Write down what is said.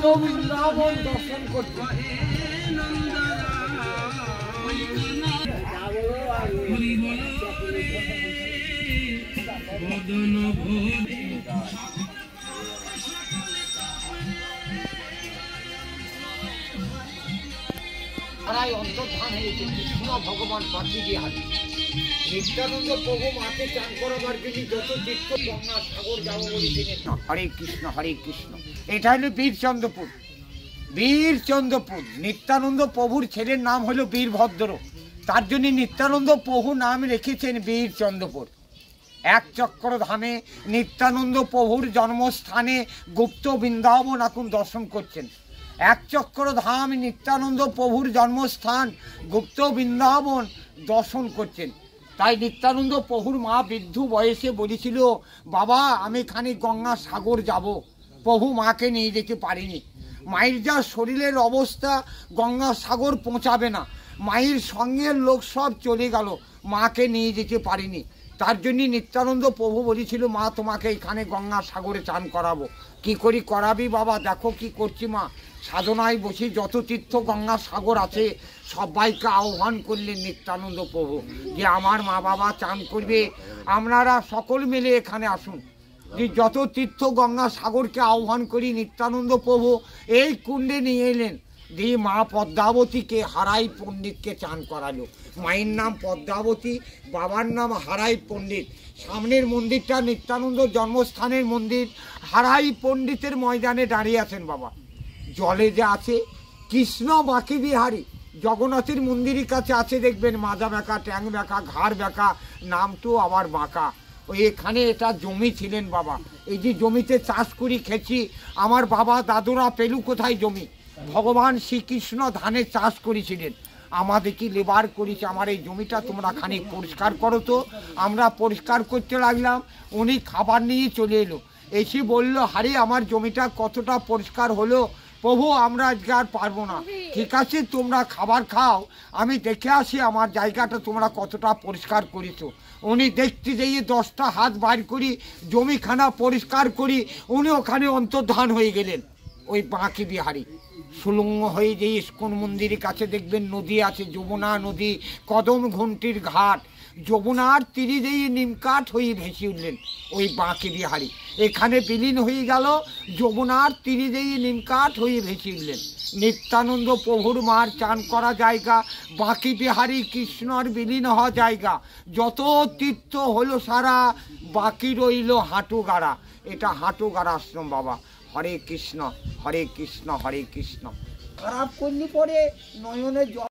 বৃন্দাবন দর্শন করতে অন্তর্ধান হয়েছে কৃষ্ণ ভগবান বাকি বিহারী নিত্যানন্দ প্রভু মাকে চান করাবার জন্য যত তীর্থ গঙ্গা সাগর যাবো বলেছিলেন। হরে কৃষ্ণ হরে কৃষ্ণ। এটা হলো বীরচন্দ্রপুর। বীরচন্দ্রপুর নিত্যানন্দ প্রভুর ছেলের নাম হলো বীরভদ্র, তার জন্য নিত্যানন্দ প্রভু নাম রেখেছেন বীরচন্দ্রপুর। এক চক্র ধামে নিত্যানন্দ প্রভুর জন্মস্থানে গুপ্ত বৃন্দাবন এখন দর্শন করছেন। এক চক্র ধাম নিত্যানন্দ প্রভুর জন্মস্থান গুপ্ত বৃন্দাবন দর্শন করছেন। তাই নিত্যানন্দ প্রভুর মা বৃদ্ধ বয়সে বলেছিল, বাবা আমি খানিক গঙ্গা সাগর যাব। প্রভু মাকে নিয়ে যেতে পারিনি। মায়ের যা শরীরের অবস্থা গঙ্গা সাগর পৌঁছাবে না, মায়ের সঙ্গের লোক সব চলে গেল, মাকে নিয়ে যেতে পারিনি। তার জন্য নিত্যানন্দ প্রভু বলেছিল, মা তোমাকে এখানে গঙ্গা সাগরে চান করাবো। কি করি করাবি বাবা? দেখো কি করছি মা, সাধনায় বসে যত তীর্থ গঙ্গা সাগর আছে সবাইকে আহ্বান করলেন নিত্যানন্দ প্রভু যে আমার মা বাবা চান করবে, আপনারা সকল মিলে এখানে আসুন। যে যত তীর্থ গঙ্গা সাগরকে আহ্বান করি নিত্যানন্দ প্রভু এই কুণ্ডে নিয়ে এলেন। দিয়ে মা পদ্মাবতীকে হারাই পণ্ডিতকে চান করালো। মায়ের নাম পদ্মাবতী, বাবার নাম হারাই পণ্ডিত। সামনের মন্দিরটা নিত্যানন্দ জন্মস্থানের মন্দির। হারাই পণ্ডিতের ময়দানে দাঁড়িয়ে আছেন বাবা। জলে যে আছে কৃষ্ণ বাকি বিহারী, জগন্নাথের মন্দিরের কাছে আছে দেখবেন মাজা বেঁকা, ট্যাং বেঁকা, ঘাড় বেঁকা, নামটো আবার বাঁকা। ওই এখানে এটা জমি ছিলেন বাবা। এই যে জমিতে চাষ করি খেছি, আমার বাবা দাদুরা পেলু কোথায় জমি? ভগবান শ্রীকৃষ্ণ ধানের চাষ করেছিলেন। আমাদেরকে লেবার করেছে, আমার এই জমিটা তোমরা খানিক পরিষ্কার করো তো। আমরা পরিষ্কার করতে লাগলাম, উনি খাবার নিয়ে চলে এলো। এসে বলল, হারে আমার জমিটা কতটা পরিষ্কার হলো প্রভু, আমরা আজকে আর পারবো না। ঠিক আছে তোমরা খাবার খাও, আমি দেখে আসি আমার জায়গাটা তোমরা কতটা পরিষ্কার করেছো। উনি দেখতে যেয়ে 10টা হাত বাইর করি জমিখানা পরিষ্কার করি, উনি ওখানে অন্তর্ধান হয়ে গেলেন। ওই বাঁকি বিহারী সুলঙ্গ হয়ে যে ইস্কন মন্দিরের কাছে দেখবেন নদী আছে, যমুনা নদী, কদম ঘুমটির ঘাট, যমুনার তীরে দিয়ে নিমকাঠ হয়ে ভেসে উঠলেন ওই বাঁকি বিহারী। এখানে বিলীন হয়ে গেল, যমুনার তীরে দিয়ে নিমকাঠ হয়ে ভেসে উঠলেন। নিত্যানন্দ প্রভুর মার চান করা জায়গা বাঁকি বিহারী, কৃষ্ণর বিলীন হওয়া জায়গা। যত তীর্থ হলো সারা, বাকি রইল হাঁটুগাড়া। এটা হাঁটুগাড়া আশ্রম বাবা। হরে কৃষ্ণ হরে কৃষ্ণ হরে কৃষ্ণ। খারাপ করলে পরে নয়নে জল